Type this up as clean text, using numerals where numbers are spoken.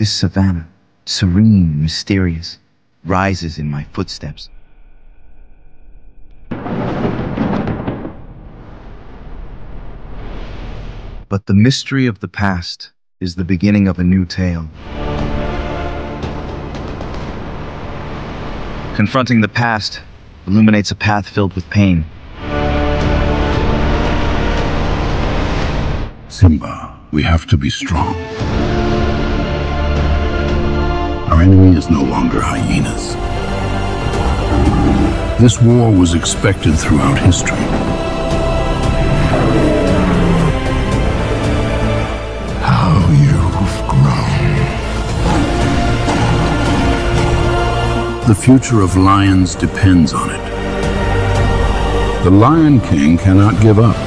This savannah, serene, mysterious, rises in my footsteps. But the mystery of the past is the beginning of a new tale. Confronting the past illuminates a path filled with pain. Simba, we have to be strong. Our enemy is no longer hyenas. This war was expected throughout history. How you've grown. The future of lions depends on it. The Lion King cannot give up.